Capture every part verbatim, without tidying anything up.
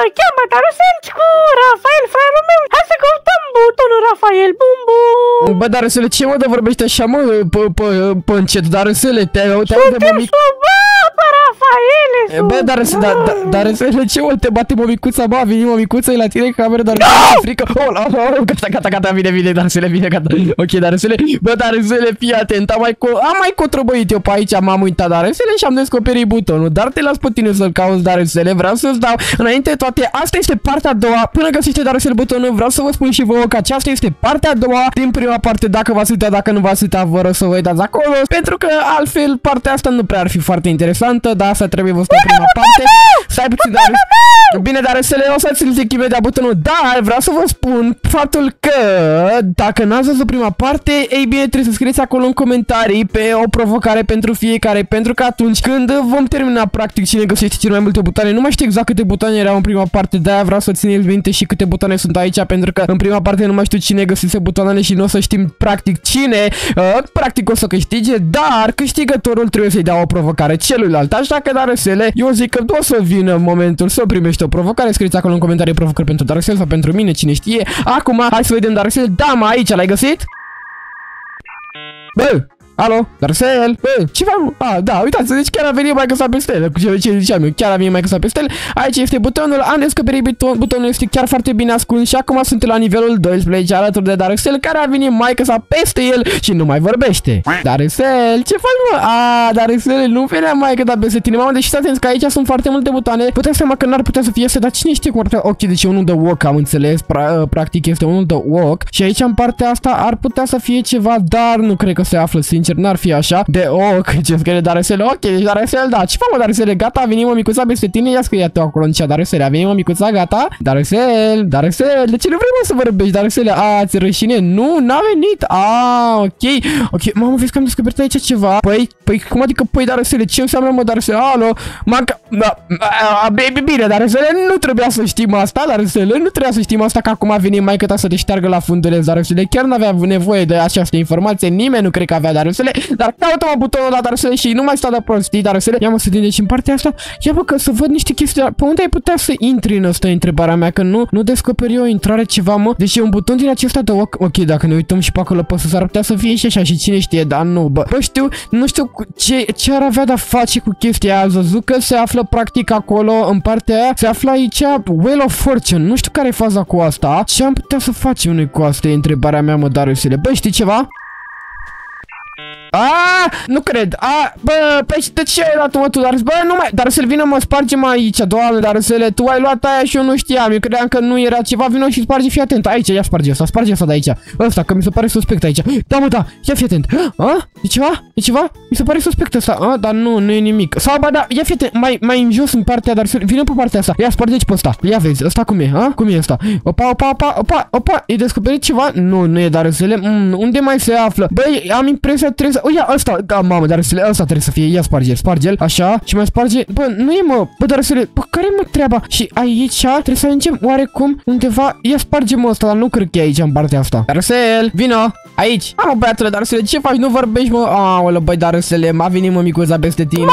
cheamă Darusel cu Rafael, fraiul meu. Hai să căutăm butonul Rafael, bum bum. Bă, Darusele, ce mă de vorbește așa, mă, pe încet, Darusele, te-ai auzit de mămic... Bă, Rafaele, bă, Darusele, Darusele, ce mă, te bate mămicuța, bă, a venit mămicuța, e la tine cameră, Darusele, no! Frică, oh, oh, oh, gata, gata, gata, vine, vine, Darusele, vine, gata, ok, Darusele, bă, Darusele, fii atent, am mai, am mai cotrobăit eu pe aici, m-am uitat, Darusele, și am descoperit butonul, dar te las pe tine să-l cauți, Darusele, vreau să-ți dau, înainte de toate, asta este partea a doua, până găsește Darusele butonul, vreau să vă spun și vouă că aceasta este partea a doua din prima parte, dacă v-ați uitat, dacă nu v-ați uitat, vă rog să vă uitați acolo, pentru că altfel partea asta nu prea ar fi foarte interesantă, dar asta trebuie văzut în prima parte. Stai puțin, dar... Bine, Darusele, o să-ți zic imediat butonul, dar vreau să vă spun faptul că dacă n-ați văzut prima parte, ei bine, trebuie să scrieți acolo în comentarii pe o provocare pentru fiecare, pentru că atunci când vom termina practic cine găsește cele mai multe butoane, nu mai știu exact câte butoane erau în prima parte, de-aia vreau să țineți minte și câte butoane sunt aici, pentru că în prima parte nu mai știu cine găsește butoanele și nu o să știm practic cine, uh, practic o să câștige, dar câștigătorul trebuie să-i dea o provocare celuilalt, așa că, Darusele, eu zic că o să vină momentul să primești o provocare, scrieți acolo în comentarii provocări pentru Darusel sau pentru mine, cine știe. Acum, hai să vedem, Darusel, da, mă, aici, l-ai găsit? Bă! Alo, Darusel, bă, ce fac? Ah, da, uitați, deci chiar a venit mai căsat pe stele, cu ce, ce ziceam eu, chiar a venit mai căsat pe stele. Aici este butonul, am descoperit buton, butonul este chiar foarte bine ascuns și acum sunt la nivelul doisprezece alături de Darusel, care a venit mai căsat peste el și nu mai vorbește. Darusel, ce faci, mă? Ah, Darusel, nu venea mai căsat peste tine, mamă, deci stați că aici sunt foarte multe butoane, puteți seama că n-ar putea să fie este, dar cine știe cum ar putea... Ok, deci unul de walk, am înțeles, pra, practic este unul de walk și aici în partea asta ar putea să fie ceva, dar nu cred că se află, sincer, n-ar fi așa. De oc, ce scrie Darusel, ok, deci Darusel, da, ce fac, mă, Darusel, gata, a venit mămicuța peste tine, ia scrie-te acolo în cea, Darusel, a venit mămicuța, gata, Darusel, Darusel, de ce nu vrei, mă, să vorbești, Darusel, a, ți rușine, nu, n-a venit, a, ok, ok, mamă, vezi că am descoperit aici ceva, păi, păi, cum adică, păi, Darusel, ce înseamnă, mă, Darusel, alo, manca, da, bine, Darusel, nu trebuia să știm asta, Darusel, nu trebuia să știm asta, că acum a venit maică ta să te șteargă la funduleț, Darusel, chiar n-avea nevoie de această informație, nimeni nu cred că avea, Darusel, dar caută-mă butonul la Darusele și nu mai sta de prostii, Darusele. Ia mă să deci în partea asta. Ia bă, că să văd niște chestii. Pe unde ai putea să intri în asta, întrebarea mea, că nu, nu descoperi o intrare ceva, mă. Deci e un buton din acesta de ok, ok, dacă ne uităm și pe acolo pe sus, ar putea să fie și așa și cine știe, dar nu, bă. Bă, știu, nu știu ce, ce ar avea de-a face cu chestia aia. Ați văzut că se află practic acolo, în partea aia, se află aici Wheel of Fortune. Nu știu care e faza cu asta. Ce am putea să facem noi cu asta, e întrebarea mea, mă, Darusele. Bă, știi ceva? Ah, nu cred. Ah, bă, pe de ce ai luat-o, mă, tu, Darusel? Bă, nu mai, Darusel, vină, mă, sparge-mă aici, doamne, Darusele, tu ai luat aia și eu nu știam, eu credeam că nu era ceva, vină și sparge, fii atent, aici, ia sparge asta, sparge asta de aici, ăsta, că mi se pare suspect aici, da, mă, da, ia fii atent, ah, e ceva? E ceva? Mi se pare suspect ăsta, ah, dar nu, nu e nimic, sau, ba, da, ia fii atent, mai, mai în jos în partea, Darusel, vină pe partea asta, ia sparge-ți pe ăsta, ia vezi, ăsta cum e, ah, cum e ăsta, opa, opa, opa, opa, opa, e descoperit ceva? Nu, nu e, Darusele, mm, unde mai se află? Băi, am impresia, trebuie să, o, ia, ăsta, da, mamă, Darusele, ăsta trebuie să fie, ia sparge-l, sparge-l, așa, și mai sparge, bă, nu e, mă, bă, Darusele, bă, care mă treaba? Și aici trebuie să ajungem oarecum undeva, ia sparge-mă ăsta, dar nu cred că e aici în partea asta. Darusel, vină, aici. Am, băiatule, Darusele, ce faci? Nu vorbești, mă? Aolă, băi, Darusele, m-a venit mămicuța peste tine.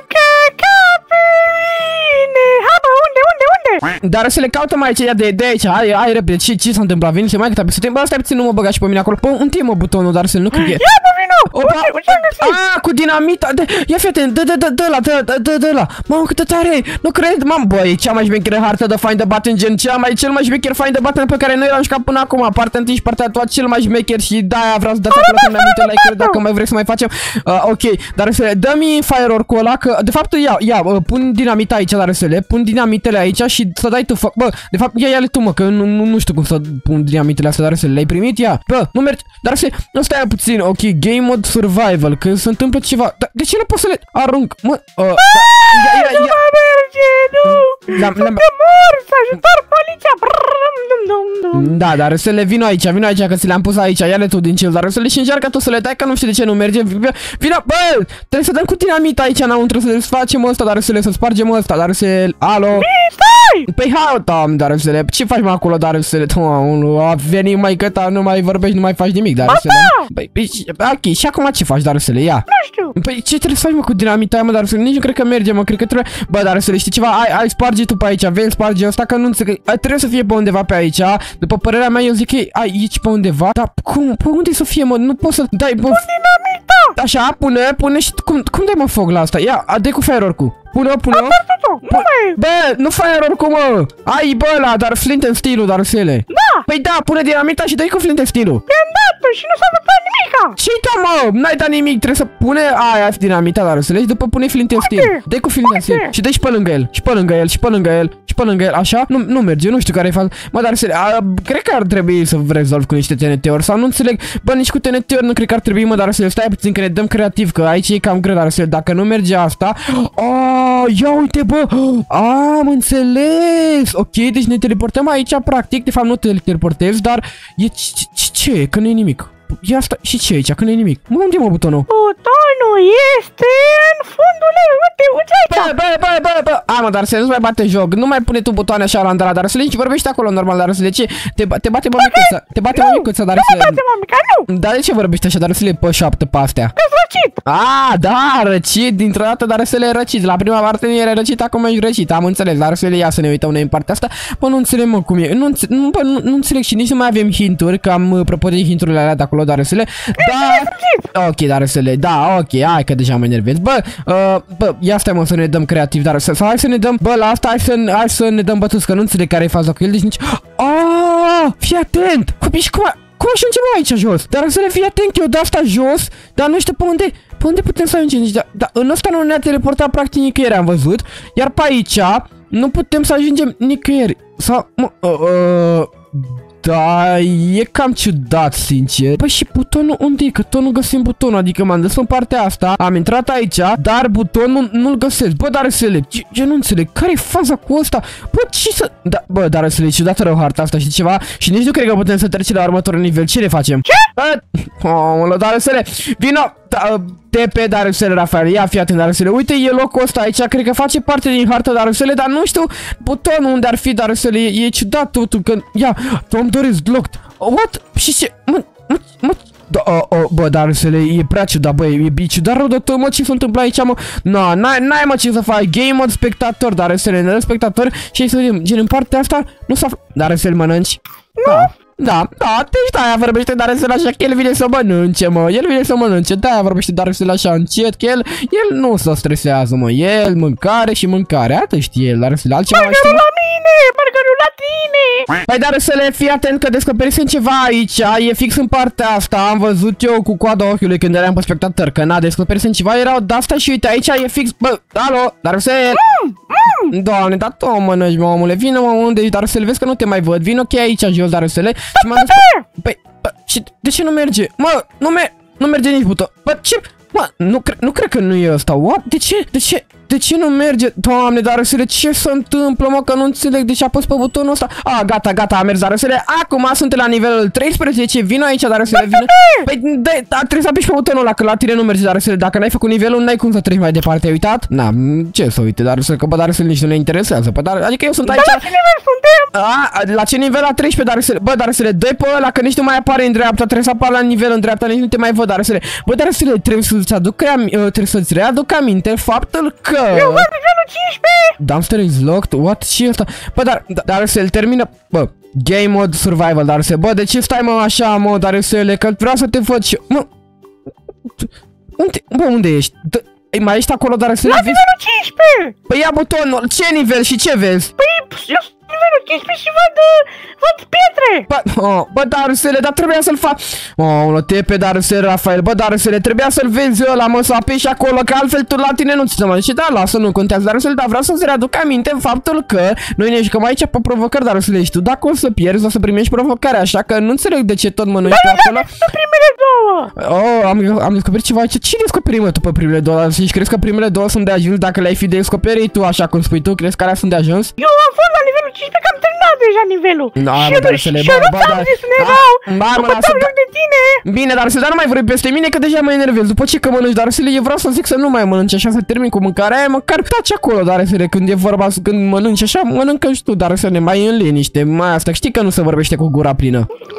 Darusele, caută-mă aici, ia de, de aici, hai, hai repede, ce, ce s-a întâmplat? Vine și mai câte peste timp, bă, stai puțin, nu mă băga și pe mine acolo. Bă, unde e, mă, butonul, Darusele, nu cred că e. Ia, bă, vino! Opa! Ah, cu dinamita, ia fii atent, dă, dă, dă, dă la, dă, dă, dă, dă la. Mamă, câtă tare, nu cred, mamă, bă, e cea mai șmecheră hartă de Find the Button, gen, cea mai, cel mai șmecher Find the Button pe care noi l-am jucat până acum, partea întâi și partea a doua, cel mai șmecher și de-aia vreau să dați acolo când mi-am uitat like-uri dacă mai vreți să mai facem. Uh, ok, Darusele, dă-mi firework-ul ăla, că, de fapt, ia, ia, uh, pun dinamita aici, Darusele, pun dinamitele aici și să dai tu, bă, de fapt, ia, ia-le tu, mă, că nu, nu, nu știu cum să pun dinamitele astea, Darusele, le-ai primit? Ia, bă, nu mergi, Darusele, nu stai puțin, ok, game mode survival, că se întâmplă ceva, dar de ce nu pot să le arunc, mă, uh, da, ia, ia, ia, nu mai merge, nu, sunt de mor, să ajutor poliția, da, Darusele, vino aici, vino aici, că ți le-am pus aici, ia-le tu din cel, Darusele, și încearcă tu să le dai, că nu știu de ce nu merge, vino, bă, trebuie să dăm cu dinamita aici înăuntru, să desfacem ăsta, Darusele, să spargem ăsta, Darusele, alo, păi hai, doamne, Darusele, ce faci, mă, acolo, Darusele, a venit maică ta, nu mai vorbești, nu mai faci nimic, Darusele, păi, ok, și acum ce faci, Darusele, ia, nu știu, Păi ce trebuie să faci, mă, cu dinamita aia, mă, dar nici nu cred că merge, mă, cred că trebuie... Bă, dar să le știi ceva, ai, ai sparge tu pe aici, vei sparge ăsta, că nu înțeleg, trebuie să fie pe undeva pe aici, după părerea mea, eu zic că e aici pe undeva, dar cum, pe unde să fie, mă, nu poți să dai, bă... Cu dinamita! Așa, pune, pune și cum, cum dai, mă, foc la asta? Ia, dă cu firework-ul. Pune-o, pune-o. Nu mai... Bă, nu firework-ul, mă! Ai, bă, ăla, dar flint and steel-ul, dar sele. Da! Păi da, pune dinamita și dă-i cu flint and steel-ul. I-am dat-o și nu s-a întâmplat nimica! Ce-i da, mă? N-ai dat nimic, trebuie să pune aia dinamita, dar să le și după pune flint and steel. Dă-i cu flint and steel și dă-i și pe lângă el, și pe lângă el, și pe lângă el, și pe lângă el, așa? Nu, nu merge, nu știu care-i faza. Mă, dar sele, a, cred că ar trebui să rezolv cu niște T N T-uri sau nu înțeleg. Bă, nici cu T N T-uri nu cred că ar trebui, mă, dar să le stai puțin că ne dăm creativ, că aici e cam greu, dar să dacă nu merge asta. Oh, ia uite, bă! Am înțeles! Ok, deci ne teleportăm aici, practic. De fapt, nu te teleportezi, dar e ce? Că nu e nimic. E asta și ce e aici? Că nu e nimic. Mă, unde e, mă, butonul? Butonul este în fundul ei. Uite, uite aici. Bă, bă, bă, bă, bă. A, mă, dar să nu mai bate joc. Nu mai pune tu butoane așa la îndra, dar să le vorbești acolo normal, dar să le ce? Te, te bate mămicuța. Te bate mămicuța, dar să... Nu bate mămica, nu. Dar de ce vorbești așa, dar să le pe șoaptă pe astea? Că-s răcit. A, da, răcit, dintr-o dată, dar să le răcit. La prima parte nu era răcit, acum ești răcit. Am înțeles, dar să le ia să ne uităm noi în partea asta. Bă, nu înțeleg, mă, cum e. Nu, înțeleg, nu, bă, nu, nu înțeleg și nici nu mai avem hinturi, că am apropo de hinturile alea de acolo, dar să le... Da, ok, dar să le... Da, ok, hai că deja mă enervez. Bă, uh, bă, ia stai, mă, să ne dăm creativ, dar să, sau hai să ne dăm... Bă, la asta hai să, hai să ne dăm bătuți, că nu înțeleg care e faza cu el, deci nici... Aaaa, fii atent! Cum ești, cum... Cum ajungem aici jos? Dar să le fii atent, eu de asta jos, dar nu știu pe unde... Pe unde putem să ajungem? Deci, da, da, în ăsta nu ne-a teleportat practic nicăieri, am văzut. Iar pe aici nu putem să ajungem nicăieri. Sau... Mă, uh, uh, da, e cam ciudat, sincer. Păi și butonul unde e? Că tot nu găsim butonul. Adică m-am dus în partea asta, am intrat aici, dar butonul nu-l găsesc. Bă, dar să le... Eu nu înțeleg. Care e faza cu ăsta? Bă, ce să... Da, bă, dar să le ciudată rău harta asta și ceva. Și nici nu cred că putem să trecem la următorul nivel. Ce le facem? Ce? Oh, dar să le... Vino... Da, T P Darusele, Rafael, ia fii atent, Darusele. Uite, e locul ăsta aici, cred că face parte din harta Darusele, dar nu știu butonul unde ar fi Darusele, e, e ciudat totul, că... Ia, Tom Door is blocked. What? Și ce? Mă, mă, mă... Da, oh, oh, bă, Darusele, e prea ciudat, bă, e, e ciudat rău de tot, mă, ce se întâmplă aici, mă? No, n-ai, mă, ce să faci, game mode spectator, Darusele, ne spectator și să vedem, gen, în partea asta, nu s-a... Darusele, mănânci? Nu. Da. Da, da, deci de-aia vorbește Darusele așa, că el vine să mănânce, mă, el vine să mănânce, de-aia vorbește Darusele așa încet, că el, el nu se stresează, mă, el mâncare și mâncare, atât știe el, Darusele, altceva mai știe, la mine, burgerul la tine! Păi Darusele, fii atent că descoperisem ceva aici, e fix în partea asta, am văzut eu cu coada ochiului când eram pe spectator, că na, descoperisem ceva, erau de-asta și uite, aici e fix, bă, alo, Darusele! Mm, mm. Doamne, dar tu mănânci, mă, omule, vină, mă, unde ești, Darusele, vezi că nu te mai văd, vino ok aici jos, Darusele. Și m-am dus pe... Păi, bă, și de ce nu merge? Mă, nu, me nu merge nici buton. Bă, ce? Mă, nu, cre nu cred că nu e ăsta. What? De ce? De ce? De ce nu merge? Doamne, Darusele, ce se întâmplă, mă, că nu înțeleg de ce a pus pe butonul ăsta. A, gata, gata, a mers, Darusele. Acum sunt la nivelul treisprezece. Vino aici, Darusele, vino. Păi, da, trebuie să apeși pe butonul ăla, că la tine nu merge, Darusele. Dacă n-ai făcut nivelul, n-ai cum să treci mai departe. Ai uitat? Na, ce să uite, Darusele, că bă, Darusele nici nu le interesează. Păi, dar, adică eu sunt aici. La ce nivel suntem? A, la ce nivel? La treisprezece, Darusele. Bă, Darusele, dă-i pe ăla, că nici nu mai apare în dreapta. Trebuie să apară la nivel în dreapta, nici nu te mai văd, Darusele. Bă, Darusele, trebuie să-ți aduc, trebuie să-ți readuc aminte faptul că... Eu văd nivelul cincisprezece! Dumpster is locked? What? Ce e asta? Bă, dar, Darusele, termină... Bă, game mode survival, Darusele. Bă, de ce stai, mă, așa, mă, Darusele? Că vreau să te văd și... Mă... Unde... Bă, unde ești? Mai ești acolo, Darusele? La nivelul cincisprezece! Păi ia butonul. Ce nivel și ce vezi? Păi, eu sunt nivelul cincisprezece și văd... Văd pietre! Bă, oh, bă, Darusele, dar trebuia să-l fac... Oh, mă, te pe Darusele, Rafael. Bă, Darusele, trebuia să-l vezi ăla, mă, să apeși acolo, că altfel tu la tine nu ți se mă. Și da, lasă, nu contează, Darusele, dar vreau să-ți readuc aminte faptul că noi ne jucăm aici pe provocări, Darusele, și tu dacă o să pierzi, o să primești provocarea, așa că nu înțeleg de ce tot mănânci pe acolo. Dar primele două! Oh, am, am descoperit ceva aici. Ce descoperi, mă, tu pe primele două? Și crezi că primele două sunt de ajuns dacă le-ai fi descoperit tu, așa cum spui tu? Crezi că alea sunt de ajuns? Eu am fost la nivelul cincisprezece, că am terminat deja nivelul. Da, și bă, Darusele, și bă, eu nu bă, ți-am dar... zis, Nerau, Ba, mă, nu lasă, joc de tine. Bine, Darusele, dar nu mai vorbi peste mine, că deja mă enervez. După ce că mănânci, Darusele, eu vreau să zic să nu mai mănânci așa, să termin cu mâncarea aia, măcar taci acolo, Darusele, când e vorba, când mănânci așa, mănâncă și tu, Darusele, mai în liniște, mai asta, știi că nu se vorbește cu gura plină.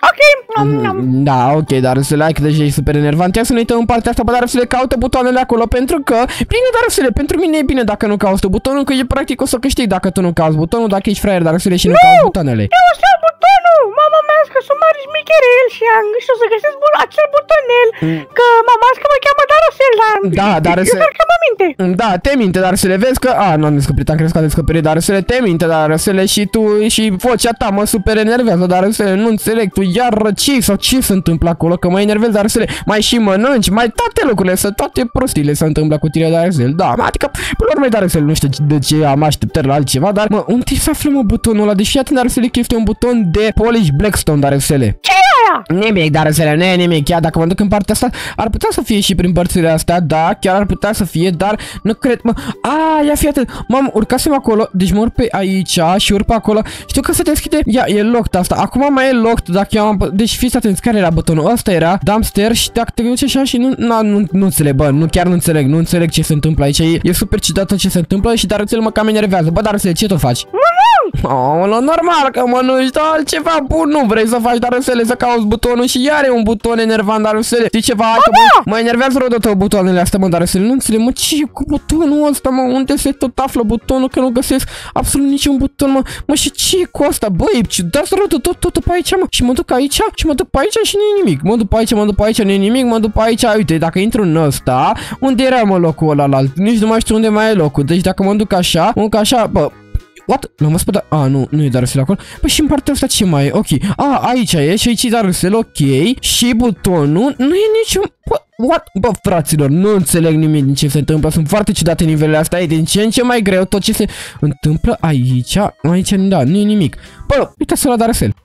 Ok. Mm, Da, ok, dar să le ai că deja e super enervant. Ia să ne uităm în partea asta, bă, dar să le caută butoanele acolo, pentru că, bine, dar să le, pentru mine e bine dacă nu cauți butonul, că e practic o să câștigi dacă tu nu cauți butonul, dacă ești fraier, dar să le și nu cauți butoanele. Eu o să iau butonul! Mama mea că sunt mare șmecherel și am și o să găsesc bun acel butonel, că mama că mă cheamă Darusel, dar Da, dar eu să... că mă minte. Da, te minte, dar să le vezi că... A, nu am descoperit, am crezut că am descoperit, dar să le te minte, dar să le și tu și vocea ta mă super enervează, dar să le nu înțeleg, tu iar răci sau ce se întâmplă acolo, că mă enervezi, dar să le mai și mănânci, mai toate lucrurile, să toate prostiile se întâmplă cu tine, dar să le, da, adică, până la urmă, dar să le nu știu de ce am așteptări la altceva, dar, mă, unde se află, mă, butonul ăla, deși atât, dar să le este un buton de Polish Blackstone, dar să le. Ce e aia? Nimic, dar să le, nu e nimic, chiar dacă mă duc în partea asta, ar putea să fie și prin părțile astea, da, chiar ar putea să fie, dar nu cred, mă, a, ia fi atât, m-am urcasem acolo, deci mă urc pe aici și urc pe acolo, știu că se deschide, ia, e locked asta, acum mai e locked, dacă eu am, deci fiți atenți, care era butonul, ăsta era, dumpster și dacă te duci așa și nu, na, nu, nu înțeleg, bă, nu, chiar nu înțeleg, nu înțeleg ce se întâmplă aici, e, e super ciudată ce se întâmplă și dar mă cam enervează, bă, dar ce tot faci? Oh, normal că mănânci, dar altceva bun nu vrei să faci, dar să le să cauți butonul și iar e un buton enervant, dar să le, știi ceva, hai că mă, mă enervează rău de tot butoanele astea, mă, dar să le, nu înțeleg, mă, ce e cu butonul ăsta, mă, unde se tot află butonul, că nu găsesc absolut niciun buton, mă, mă, și ce e cu asta, băi, ciudat rău de tot, tot pe aici, mă, și mă duc aici, și mă duc pe aici și nu e nimic, mă duc pe aici, mă duc pe aici, nu e nimic, mă duc pe aici, uite, dacă intru în ăsta, unde era, mă, locul ăla la alt, nici nu mai știu unde mai e locul, deci dacă mă duc așa, mă duc așa, bă, what? L-am văzut pe da... A, nu, nu e Darusel acolo. Păi și în partea asta ce mai e? Ok. A, aici e și aici e Darusel, ok. Și butonul nu e niciun... Bă, what? Bă, fraților, nu înțeleg nimic din ce se întâmplă. Sunt foarte ciudate nivelele astea. E din ce în ce mai greu tot ce se întâmplă aici. Aici, da, nu e nimic. Bă, uite-să la Darusel.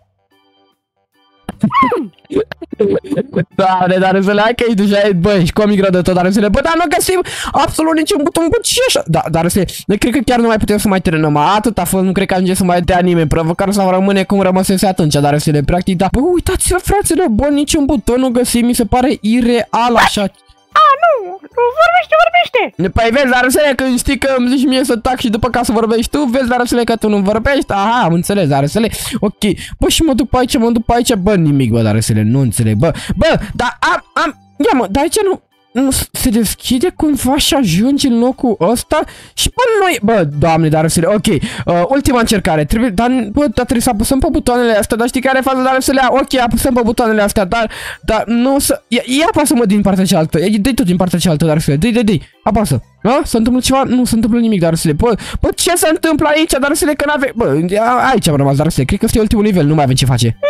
Doamne, dar să le ai că ești deja, bă, ești comic rău de tot, dar să le, bă, dar nu găsim absolut niciun buton, bă, ce așa? Da, dar să le, cred că chiar nu mai putem să mai terenăm, atât a fost, nu cred că ajunge să mai dea nimeni, provocarea sau rămâne cum rămăsese atunci, dar să le, practic, da, bă, uitați-vă, fraților, bă, niciun buton nu găsim, mi se pare ireal așa. A, nu, vorbește, vorbește. Păi vezi, Darusele, când știi că îmi zici mie să tac și după ca să vorbești tu, vezi, Darusele, că tu nu vorbești, aha, am înțeles, Darusele, ok, bă, și mă duc pe aici, mă duc pe aici, bă, nimic, bă, Darusele, nu înțeleg, bă, bă, dar am, am, ia mă, dar aici nu, nu se deschide cumva și ajungi în locul ăsta și bă, noi, bă, doamne, Darusele, ok, uh, ultima încercare, trebuie, dar, bă, dar trebuie să apăsăm pe butoanele astea, dar știi care e faza, Darusele, ok, apăsăm pe butoanele astea, dar, dar nu să, ia, ia apasă-mă din partea cealaltă, dă-i tot din partea cealaltă, Darusele, dă-i, dă-i, dă-i, apasă, da? Se întâmplă ceva? Nu se întâmplă nimic, Darusele, bă, bă, ce se întâmplă aici, Darusele, că n-ave, bă, aici am rămas, Darusele, cred că este ultimul nivel, nu mai avem ce face.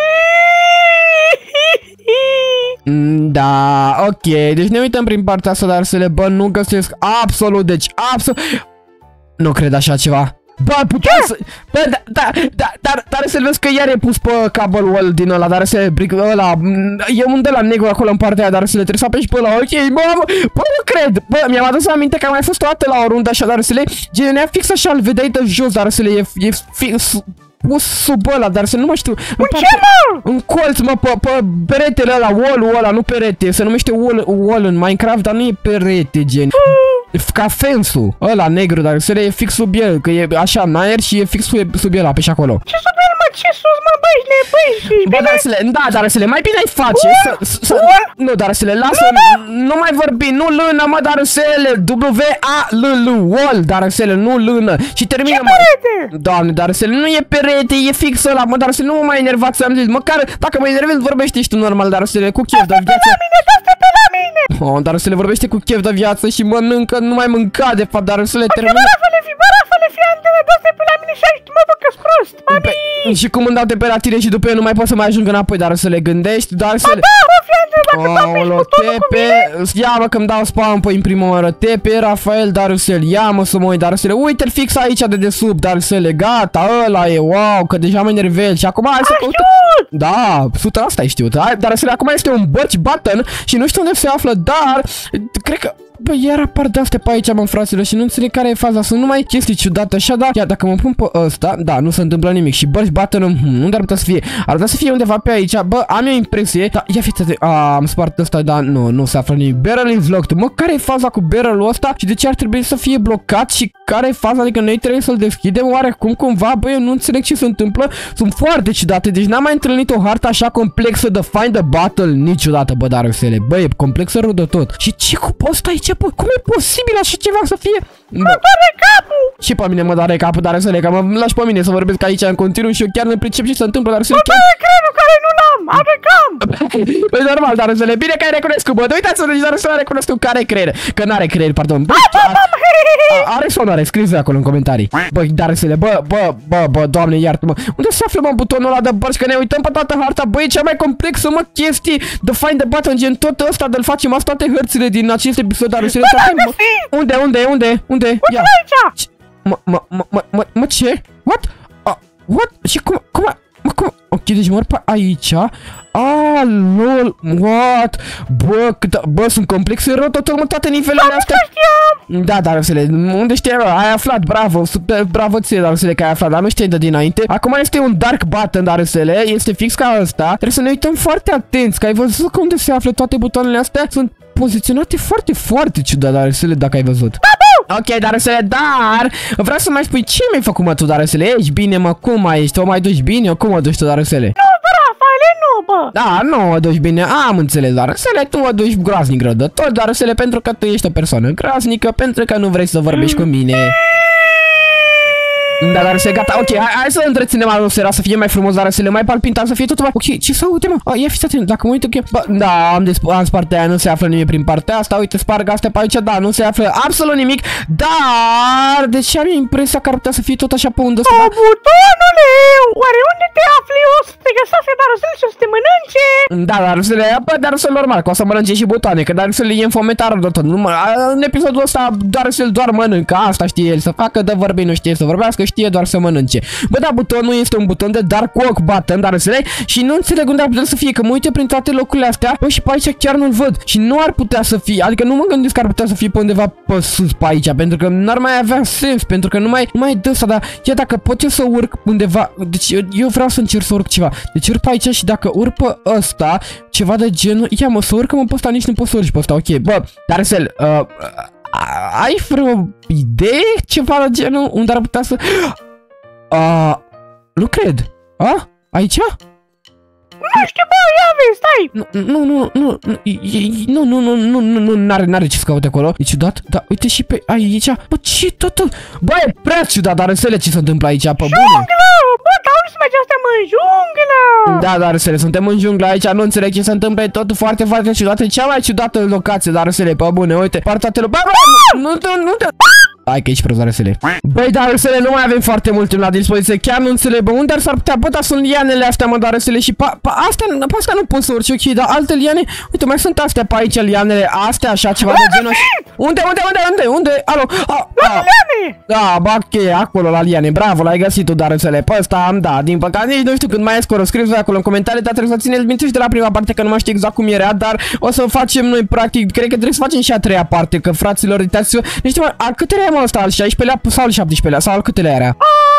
Da, ok, deci ne uităm prin partea asta, dar să le, bă, nu găsesc absolut, deci absolut, nu cred așa ceva. Bă, putem să... Bă, da, da, da, dar, dar să vezi că iar e pus pe cable wall din ăla, dar să bric ăla, e un de la negru acolo în partea aia, dar să le trebuie să apeși pe ăla, ok, bă, bă, nu cred, bă, mi-am adus aminte că am mai fost o dată la o rundă așa, dar să le, genea fix așa, îl vedeai de jos, dar să le, e, e fix... pus sub ăla, dar să nu mai știu. În ce, mă? În colț, mă, pe, pe peretele ăla, wall-ul ăla, nu perete. Se numește wall, wall în Minecraft, dar nu e perete, gen. Ca fence-ul ăla negru, dar se e fix sub el, că e așa în aer și e fix sub, sub el, pe și acolo. Ce sub el, mă? Ce sus, mă, băi, ne băi și bă, dar să le, da, dar să le mai bine ai face să, să, nu, dar să le lasă, nu mai vorbi, nu lână, mă, dar să le, W A L L, wall, dar să le, nu lână, și termină, mă. Doamne, dar să le, nu e perete, e fix ăla, mă, dar să nu mă mai enervați, am zis, măcar, dacă mă enervezi, vorbești și tu normal, dar să le, cu chef de viață. Oh, dar să le vorbește cu chef de viață și mănâncă, nu mai mânca, de fapt, dar să le termină. Bărafele fi, bărafele fi, Andele, dă-te pe la mine și aici, mă, bă, că-s prost, mami. Și cum îmi dau temperatire și după el nu mai pot să mai ajung înapoi, dar să le gândești, dar să le... Da, mă, fi, Andele, dacă tu apeși butonul cu mine. Ia mă că-mi dau spam pe în prima oară, T P, Rafael, Darusel, ia mă să mă uit, Darusel, uite-l fix aici de desubt, Darusel, gata, ăla e, wow, că deja mă enervel și acum hai să căutăm. Da, o sută asta ai știut, Darusel, acum este un search button și nu știu unde se află, dar cred că bă, iar apar de-astea pe aici, mă, fraților, și nu înțeleg care e faza. Sunt numai chestii ciudate așa, da? Ia, dacă mă pun pe ăsta, da, nu se întâmplă nimic. Și Burst Button, hmm, unde ar putea să fie? Ar putea să fie undeva pe aici, bă, am eu impresie. Da, ia fiți, a, am spart ăsta, da, nu, nu se află nimic. Barrel is locked. Mă, care e faza cu barrel-ul ăsta și de ce ar trebui să fie blocat și care e faza? Adică noi trebuie să-l deschidem oarecum cumva, bă, eu nu înțeleg ce se întâmplă. Sunt foarte ciudate, deci n-am mai întâlnit o hartă așa complexă de Find the Battle niciodată, bă, dar Darusele. Bă, e complexă rău de tot. Și ce cu ăsta aici, bă? Cum e posibil așa ceva să fie? Mă doare capul! Și pe mine mă doare capul, Darusele, că mă lași pe mine să vorbesc aici în continuu și eu chiar nu pricep ce se întâmplă, Darusele. Mă doare crenul care nu l-am, are cam! Păi normal, Darusele, bine că ai recunoscut, bă, uitați-vă, deci Darusele a recunoscut că are creier, că n-are creier, pardon. Bă, are sau nu are? Scrieți acolo în comentarii. Bă, Darusele, bă, bă, bă, bă, Doamne, iartă-mă. Unde se află, mă, butonul ăla de bărci? Că ne uităm pe toată harta, bă, e cea mai complexă, mă, chestii de Find the Button, gen tot ăsta de-l facem azi toate hărțile din acest episod, Darusele. Unde, unde, unde, unde? Ia. Aici! Mă, mă, mă, mă, mă, ce? What? Uh, what? Și cum, cum, mă, cum? Ok, deci mor pe aici. Ah, lol, what? Bă, cât, bă, sunt complexe rău totul, mă, toate nivelurile astea. Da, Darusele, unde știai, bă? Ai aflat, bravo, super, bravo ție, Darusele, că ai aflat, dar nu știai de dinainte. Acum este un Dark Button, Darusele, este fix ca ăsta. Trebuie să ne uităm foarte atenți, că ai văzut că unde se află toate butoanele astea? Sunt poziționate foarte, foarte ciudat, Darusele, dacă ai văzut. Ok, Darusele, dar vreau să mai spui ce mi-ai făcut, mă, tu, Darusele? Ești bine, mă, cum mai ești? O mai duci bine? Cum o duci tu, Darusele? Nu, bă, Rafaele, nu, bă. Da, nu o duci bine, am înțeles, Darusele, tu o duci groaznic rău de tot, Darusele, pentru că tu ești o persoană groaznică, pentru că nu vrei să vorbești cu mine. Da, Darusele, gata, ok, hai, hai să întreținem atmosfera, să fie mai frumos, Darusele, mai palpitant, să fie totul mai... Ok, ce să uite, mă? A, ia fiți atent, dacă mă uit, ok, bă, da, am, am spart aia, nu se află nimic prin partea asta, uite, sparg astea pe aici, da, nu se află absolut nimic, dar, deci am impresia că ar putea să fie tot așa pe undă ăsta, da? da? Butonule, oare unde te afli? O să te găsească Darusele și o să te mănânce? Da, Darusele, bă, Darusele normal, că o să mănânce și butoane, că Darusele e înfometar de tot, nu, mă, în episodul ăsta Darusele doar mănâncă, asta știe el să facă, de vorbi nu știe să vorbească, știe doar să mănânce. Bă, da, butonul este un buton de Dark Walk Button, dar înțeleg? Și nu înțeleg unde ar putea să fie, că mă uite prin toate locurile astea, bă, și pe aici chiar nu-l văd. Și nu ar putea să fie, adică nu mă gândesc că ar putea să fie pe undeva pe sus pe aici, pentru că n-ar mai avea sens, pentru că nu mai, nu mai e de ăsta, dar ia dacă pot eu să urc undeva, deci eu, eu vreau să încerc să urc ceva. Deci urc pe aici și dacă urc pe ăsta, ceva de genul, ia mă, să urcă-mă pe ăsta, nici nu pot să urci pe ăsta, ok, bă, dar înțeleg, uh, ai vreo idee, ceva de genul, unde ar putea să... Uh, nu cred. A? Aici? Nu știu, bă, ia vezi, stai! Nu, nu, nu, nu, nu, nu, nu, nu, nu, n-are, n-are ce să caute acolo. E ciudat, da, uite și pe aici. Bă, ce totul? Bă, e prea ciudat, dar înțeleg ce se întâmplă aici, pe bune. Junglă! Bă, dar unde se merge astea, mă, în junglă? Da, dar înțeleg, suntem în junglă aici, nu înțeleg ce se întâmplă, e totul foarte, foarte ciudat. E cea mai ciudată locație, dar înțeleg, pe bune, uite, partea tele. Bă, bă, nu, nu, nu te... Hai că ești prost, Darusele. Băi, Darusele, nu mai avem foarte mult timp la dispoziție. Chiar nu înțeleg, bă, unde ar s-ar putea? Bă, dar sunt lianele astea, mă, Darusele, și pa, pa, astea, pe astea nu pot să urci, ok, dar alte liane, uite, mai sunt astea pe aici, lianele astea, așa, ceva de genul. Unde, unde, unde, unde, unde? Alo, a, la liane! Da, bă, ok, acolo, la liane, bravo, l-ai găsit tu, Darusele. Pe ăsta am, da, din păcate, nici nu știu când mai e scorul, scrieți voi acolo în comentarii, dar trebuie să țineți minte și de la prima parte, că nu mai știu exact cum era, dar o să facem noi, practic, cred că trebuie să facem și a treia parte, că fraților, uitați-vă, nu știu, al câtelea e, mă, ăsta, al șaisprezecelea sau al șaptesprezecelea, sau al câtelea era?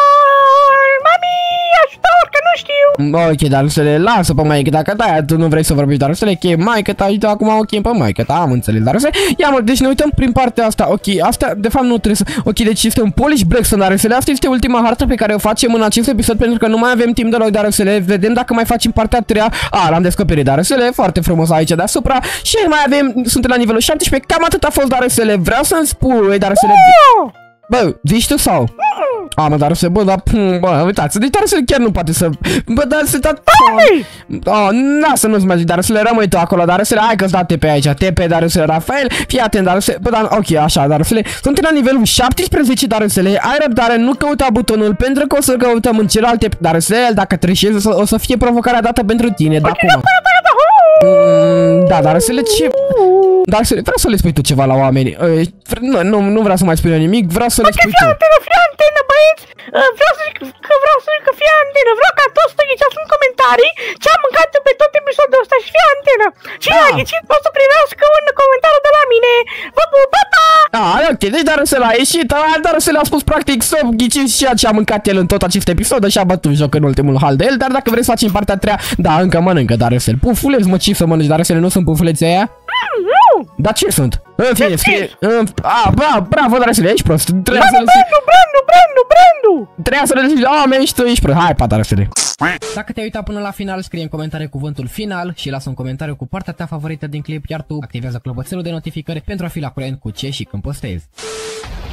Mami, ajutor, că nu știu. Ok, dar să le lasă pe maică, dacă da, tu nu vrei să vorbești, dar să le chem maică ta, uite, acum o chem pe maică ta, am înțeles, dar să ia mă, deci ne uităm prin partea asta, ok, asta, de fapt nu trebuie să, ok, deci este un Polish Blackstone, dar să le, asta este ultima hartă pe care o facem în acest episod, pentru că nu mai avem timp deloc, dar să le vedem dacă mai facem partea a treia, a, l-am descoperit, dar să le, foarte frumos aici deasupra, și mai avem, suntem la nivelul șaptesprezece, cam atât a fost, dar să le, vreau să-mi spui, dar să le, bă, zici tu sau? A, mă, dar se, bă, dar, bă, uitați, deci dar se chiar nu poate să, bă, dar se, da, oh, na, să nu-ți mai zic, dar să le rămâi tu acolo, dar să le, hai că-ți da T P aici, T P, dar să le, Rafael, fii atent, dar să, bă, dar, ok, așa, dar să le, suntem la nivelul șaptesprezece, dar să le, ai răbdare, nu căuta butonul, pentru că o să căutăm în celelalte, dar să le, dacă trișezi, o să, o să fie provocarea dată pentru tine, da, acum. Mm, da, dar să le ce... Dar să le... vreau să le spui tu ceva la oameni. Nu, nu, nu vreau să mai spui nimic, vreau să le spui tu. Fii antenă, fii antenă, băieți! Vreau să zic că vreau să zic că fii antenă. Vreau ca toți să ghiceați în comentarii ce am mâncat pe tot episodul ăsta și fii antenă. Cine a ghicit o să primească un comentariu de la mine. Vă pup, pa, pa! Ah, ok, deci dar să l-a ieșit, dar să le-a spus practic să ghiciți ceea ce a mâncat el în tot acest episod și a bătut joc în ultimul hal de el, dar dacă vreți să facem partea a treia, da, încă mănâncă, dar să-l pufuleți, mă, ce să mănânci, dar să-le nu sunt pufulețe aia? Dar ce sunt? În fine, fie... A, bra, bravo, dar să le ești prost. Trebuia să le zici... Brandu, Brandu, Brandu, Brandu! Trebuia să le zici, a, mea, ești tu, ești prost. Hai, pa, să le. Dacă te-ai uitat până la final, scrie în comentarii cuvântul final și lasă un comentariu cu partea ta favorită din clip, iar tu activează clopoțelul de notificări pentru a fi la curent cu ce și când postezi.